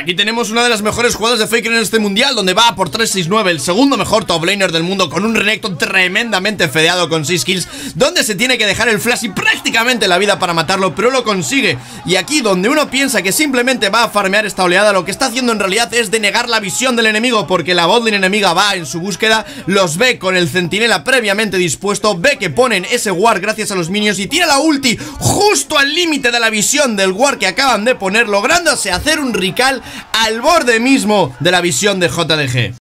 Aquí tenemos una de las mejores jugadas de Faker en este mundial, donde va por 369, el segundo mejor top laner del mundo, con un Renekton tremendamente fedeado con 6 kills, donde se tiene que dejar el flash y prácticamente la vida para matarlo, pero lo consigue. Y aquí donde uno piensa que simplemente va a farmear esta oleada, lo que está haciendo en realidad es denegar la visión del enemigo, porque la botlane enemiga va en su búsqueda, los ve con el centinela previamente dispuesto, ve que ponen ese ward gracias a los minions y tira la ulti justo al límite de la visión del ward que acaban de poner, lográndose hacer un recall al borde mismo de la visión de JDG.